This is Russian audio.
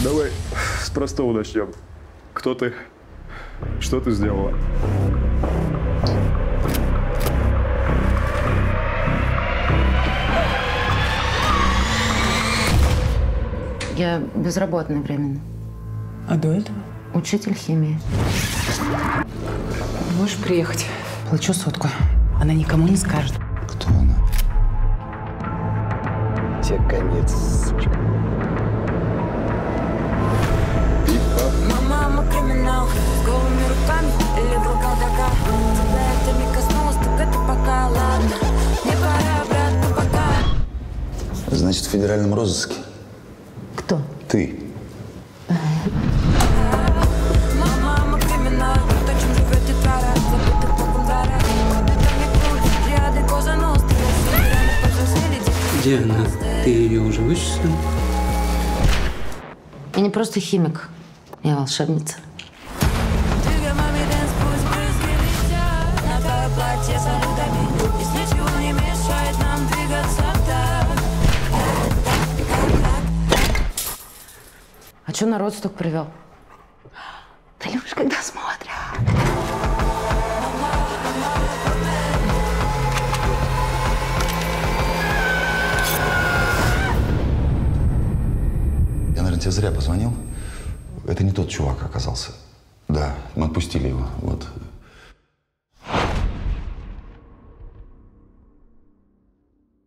Давай с простого начнем. Кто ты? Что ты сделала? Я безработная временно. А до этого? Учитель химии. Можешь приехать? Плачу сотку. Она никому не скажет. Кто она? Тебе конец, сучка. Мама криминал, с голыми руками или в колдака. Тебя это не коснулось, так это пока ладно. Не пора обратно пока. Значит, в федеральном розыске? Кто? Ты. Мама криминал, то, чем живет тетрадь, забытых боком дара. Это не путь, ряды коза ностры, реально повзрослели дети. Диана, ты ее уже вычислил? Я не просто химик, я волшебница. Двигай маме дэнс, пусть брызги летят на твое платье салютами. Здесь ничего не мешает нам двигаться так. А чё народ столько привел? Ты любишь, когда смотрят. Я, наверное, тебе зря позвонил. Это не тот чувак оказался. Да, мы отпустили его. Вот.